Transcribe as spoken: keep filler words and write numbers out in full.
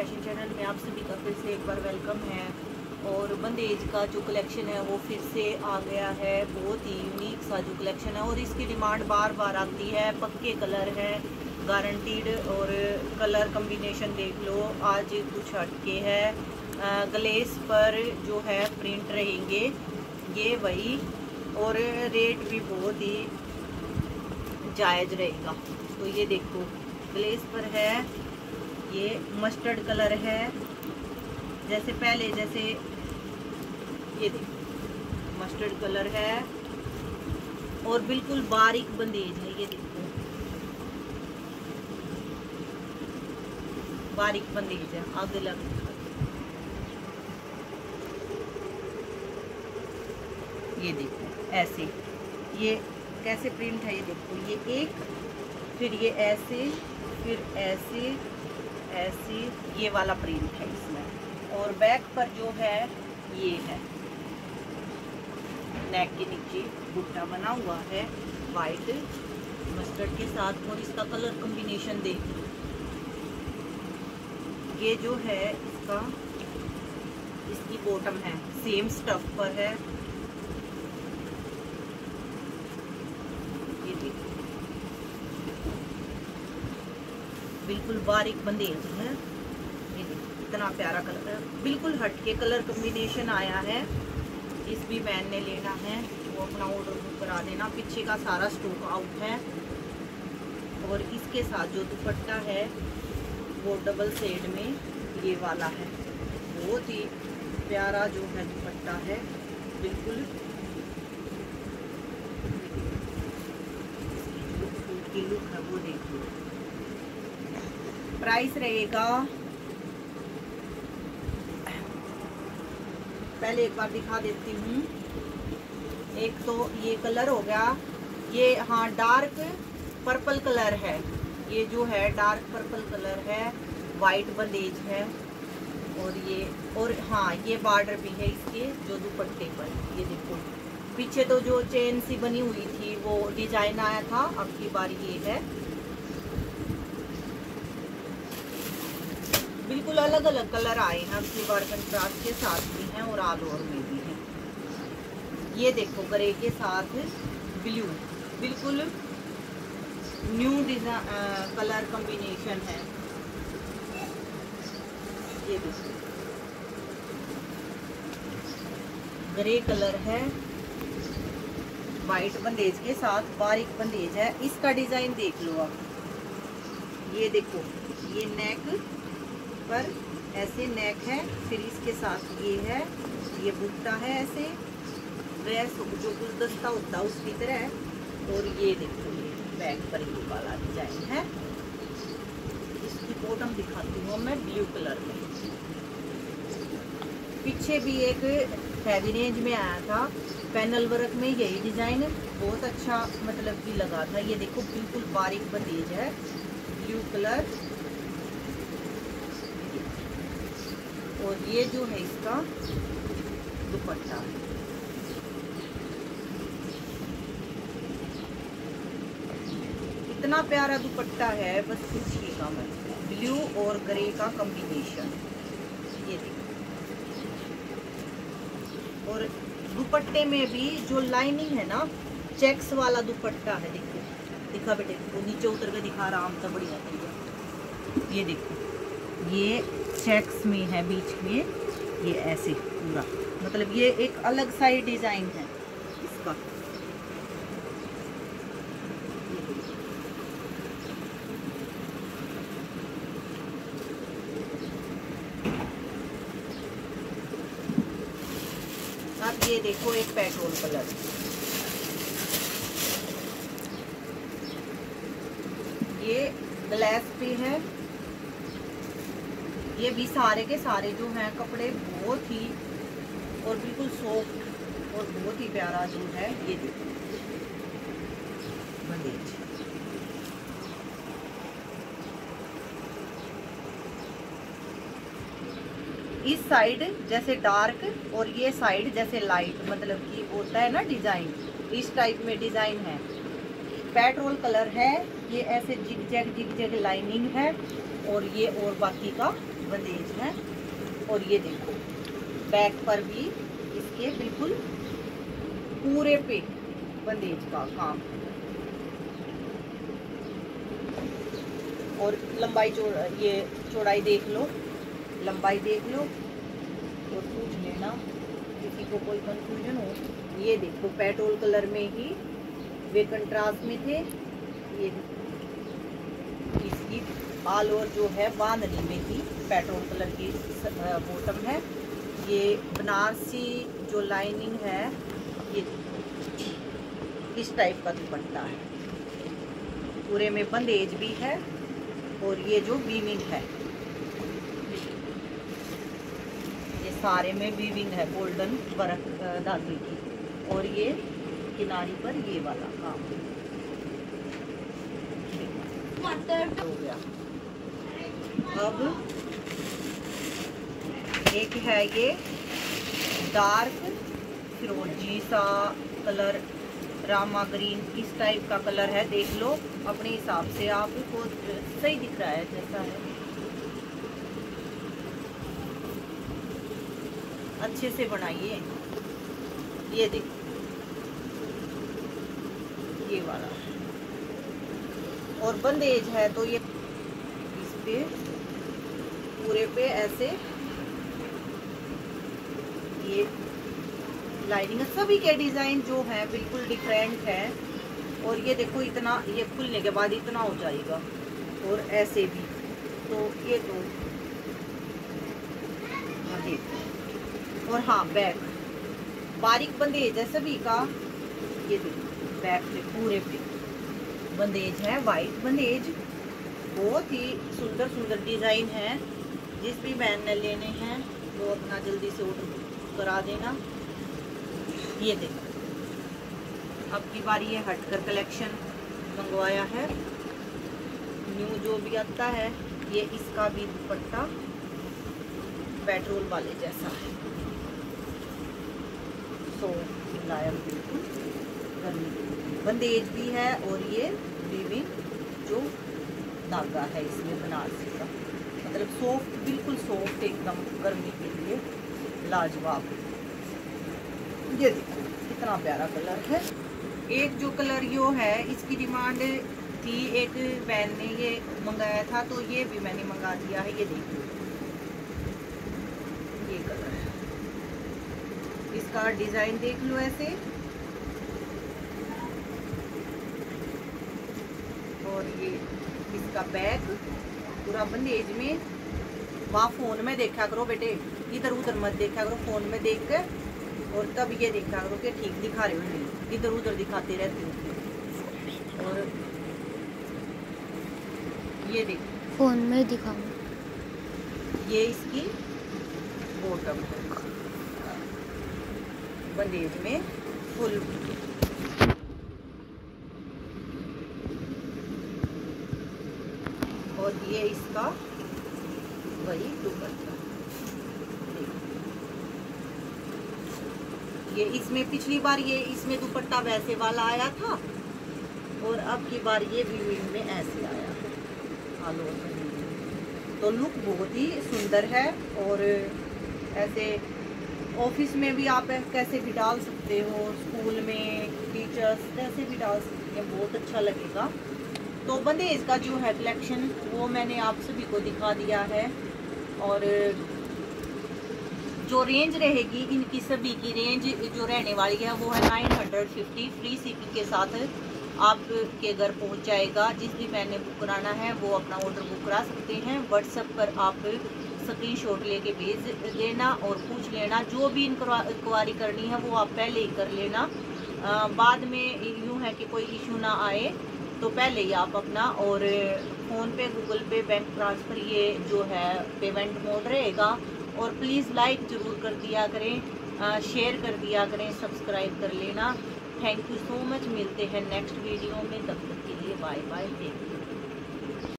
Fashion channel में आप सभी का फिर से एक बार वेलकम है। और बंदेज का जो कलेक्शन है वो फिर से आ गया है। बहुत ही यूनिक सा जो कलेक्शन है और इसकी डिमांड बार बार आती है। पक्के कलर है, गारंटीड, और कलर कम्बिनेशन देख लो। आज कुछ हटके है। ग्लेस पर जो है प्रिंट रहेंगे ये वही, और रेट भी बहुत ही जायज़ रहेगा। तो ये देखो ग्लेस पर है, ये मस्टर्ड कलर है जैसे पहले, जैसे ये देखो मस्टर्ड कलर है और बिल्कुल बारीक बंदेज है। ये देखो बारीक बंदेज है। आगे लग ये देखो ऐसे, ये कैसे प्रिंट है। ये देखो ये एक, फिर ये ऐसे, फिर ऐसे ऐसे, ये वाला प्रिंट है इसमें। और बैक पर जो है ये है, नेक के नीचे बुट्टा बना हुआ है वाइट मस्टर्ड के साथ। और इसका कलर कॉम्बिनेशन देख लो। ये जो है इसका, इसकी बॉटम है सेम स्टफ पर है। ये देखो बिल्कुल बारीक बंदेज है। ये देखो इतना प्यारा कलर है, बिल्कुल हटके कलर कॉम्बिनेशन आया है। इस भी मैन ने लेना है वो अपना ऑर्डर बुक करा देना। पीछे का सारा स्टॉक आउट है। और इसके साथ जो दुपट्टा है वो डबल शेड में ये वाला है। बहुत ही प्यारा जो है दुपट्टा है, बिल्कुल की लुक है वो देख लो। प्राइस रहेगा, पहले एक बार दिखा देती हूँ। एक तो ये कलर हो गया, ये हाँ डार्क पर्पल कलर है। ये जो है डार्क पर्पल कलर है, वाइट बंदेज है। और ये और हाँ ये बॉर्डर भी है इसके जो दुपट्टे पर। ये देखो पीछे तो जो चेन सी बनी हुई थी वो डिजाइन आया था, अब की बार ये है। बिल्कुल अलग अलग कलर आए हैं अब की बार, कंट्रास्ट के साथ भी हैं और ऑल ओवर में भी हैं। ये देखो ग्रे के साथ ब्लू, बिल्कुल न्यू डिजाइन कलर कॉम्बिनेशन है। ये देखो ग्रे कलर है, वाइट बंदेज के साथ बारीक बंदेज है। इसका डिजाइन देख लो आप। ये देखो ये नेक पर ऐसे नेक है, फिर इसके साथ ये है, ये बुट्टा है ऐसे ड्रेस जो गुलदस्ता होता है उसकी तरह। और ये देखो ये बैक पर ये वाला डिजाइन है। इसकी बॉटम दिखाती हूँ मैं ब्लू कलर में। पीछे भी एक हैवी रेंज में आया था पैनल वर्क में, यही डिजाइन बहुत अच्छा मतलब कि लगा था। ये देखो बिल्कुल बारीक बंदेज है, ब्लू कलर। और ये जो है इसका दुपट्टा, इतना प्यारा दुपट्टा है बस पूछिएगा मत। ब्लू और ग्रे का कॉम्बिनेशन ये देखो। और दुपट्टे में भी जो लाइनिंग है ना, चेक्स वाला दुपट्टा है। देखो दिखा बेटे, वो नीचे उतर के दिखा रहा हम तो बढ़िया बढ़िया। ये देखो ये चेक्स में है बीच में, ये ऐसे पूरा, मतलब ये एक अलग सा ही डिजाइन है इसका। अब ये देखो एक पेट्रोल कलर, ये ग्लास पे है। ये भी सारे के सारे जो हैं कपड़े बहुत ही और बिल्कुल सॉफ्ट और बहुत ही प्यारा जो है। ये देखो बंदेज, इस साइड जैसे डार्क और ये साइड जैसे लाइट, मतलब कि होता है ना डिजाइन, इस टाइप में डिजाइन है। पेट्रोल कलर है, ये ऐसे zigzag zigzag lining है। और ये और बाकी का बंदेज है। और ये देखो बैक पर भी इसके बिल्कुल पूरे पे बंदेज का काम। और लंबाई चौड़ा ये चौड़ाई देख लो, लंबाई देख लो और पूछ लेना किसी को कोई कंफ्यूजन हो। ये देखो पेट्रोल कलर में ही वे कंट्रास्ट में थे। ये इसकी ऑल ओवर जो है बांधनी में ही पेट्रोल कलर की बॉटम है। ये बनारसी जो लाइनिंग है ये इस टाइप का दुपट्टा है। पूरे में बंदेज भी है और ये जो वीविंग है ये सारे में वीविंग है गोल्डन वर्क धागे की। और ये किनारी पर ये वाला काम हो गया। अब एक है ये डार्क फिरोजी सा कलर, रामा ग्रीन इस टाइप का कलर है। देख लो अपने हिसाब से, आपको सही दिख रहा है जैसा है। अच्छे से बनाइए। ये देखो ये वाला और बंदेज है तो ये इस पे पूरे पे ऐसे ये लाइनिंग। सभी के डिजाइन जो है बिल्कुल डिफरेंट है। और ये देखो इतना, ये खुलने के बाद इतना हो जाएगा और ऐसे भी। तो ये तो देखो। और हाँ बैक बारीक बंदेज है सभी का। ये देखो बैक पे पूरे पे बंदेज है, वाइट बंदेज। बहुत ही सुंदर सुंदर डिजाइन है। जिस भी बहन ने लेने हैं वो अपना जल्दी से ऑर्डर करा देना। ये देखो अब की बार ये हटकर कलेक्शन मंगवाया है न्यू जो भी आता है। ये इसका भी दुपट्टा पेट्रोल वाले जैसा है। सो मुलायम बिल्कुल गर्मी बंदेज भी है। और ये वीविंग जो धागा है इसमें बनारसी का, मतलब सॉफ्ट बिल्कुल सॉफ्ट एकदम गर्मी के लिए लाजवाब। ये देखो कितना प्यारा कलर है। एक जो कलर यो है इसकी डिमांड थी, एक बहन ने ये मंगाया था तो ये भी मैंने मंगा दिया है। ये देखो ये कलर है, इसका डिजाइन देख लो ऐसे। और ये इसका बैग पूरा बंदेज में। वहाँ फोन में देखा करो बेटे, इधर उधर मत देखा करो, फोन में देख कर और तब ये देखा करो कि ठीक दिखा रहे हो नहीं, इधर उधर दिखाते रहते हो। और ये देखो फोन में दिखाऊं, ये इसकी बॉटम है बंदेज में फुल। और ये इसका वही दुपट्टा। ये इसमें पिछली बार ये इसमें दुपट्टा वैसे वाला आया था और अब की बार ये वीविंग में ऐसे आया है। तो लुक बहुत ही सुंदर है। और ऐसे ऑफिस में भी आप कैसे भी डाल सकते हो, स्कूल में टीचर्स कैसे भी डाल सकते हैं, बहुत अच्छा लगेगा। तो बंदेज का जो है कलेक्शन वो मैंने आप सभी को दिखा दिया है। और जो रेंज रहेगी इनकी सभी की रेंज जो रहने वाली है वो है nine hundred fifty. Free shipping के साथ आपके घर पहुंच जाएगा। जिस भी मैंने बुक कराना है वो अपना ऑर्डर बुक करा सकते हैं। व्हाट्सएप पर आप स्क्रीनशॉट लेके भेज देना और पूछ लेना। जो भी इंक्वायरी करनी है वो आप पहले ही कर लेना। आ, बाद में यूँ है कि कोई इशू ना आए तो पहले ही आप अपना, और फ़ोन पे, गूगल पे, बैंक ट्रांसफ़र ये जो है पेमेंट मोड रहेगा। और प्लीज़ लाइक ज़रूर कर दिया करें, शेयर कर दिया करें, सब्सक्राइब कर लेना। Thank you so much. मिलते हैं नेक्स्ट वीडियो में, तब तक के लिए बाय बाय।